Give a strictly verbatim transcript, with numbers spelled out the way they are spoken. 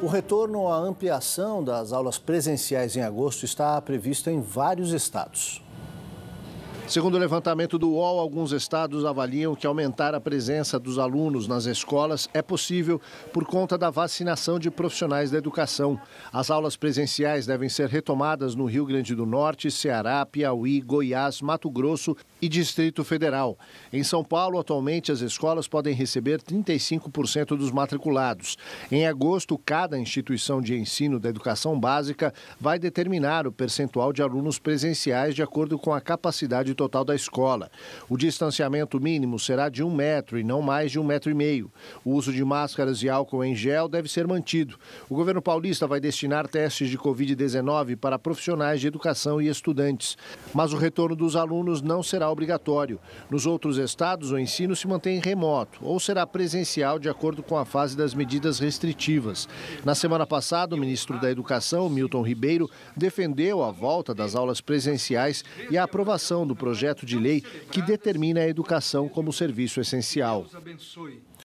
O retorno à ampliação das aulas presenciais em agosto está previsto em vários estados. Segundo o levantamento do U O L, alguns estados avaliam que aumentar a presença dos alunos nas escolas é possível por conta da vacinação de profissionais da educação. As aulas presenciais devem ser retomadas no Rio Grande do Norte, Ceará, Piauí, Goiás, Mato Grosso e Distrito Federal. Em São Paulo, atualmente, as escolas podem receber trinta e cinco por cento dos matriculados. Em agosto, cada instituição de ensino da educação básica vai determinar o percentual de alunos presenciais de acordo com a capacidade total da escola. O distanciamento mínimo será de um metro e não mais de um metro e meio. O uso de máscaras e álcool em gel deve ser mantido. O governo paulista vai destinar testes de covid dezenove para profissionais de educação e estudantes. Mas o retorno dos alunos não será obrigatório. Nos outros estados, o ensino se mantém remoto ou será presencial de acordo com a fase das medidas restritivas. Na semana passada, o ministro da Educação, Milton Ribeiro, defendeu a volta das aulas presenciais e a aprovação do projeto de lei que determina a educação como serviço essencial.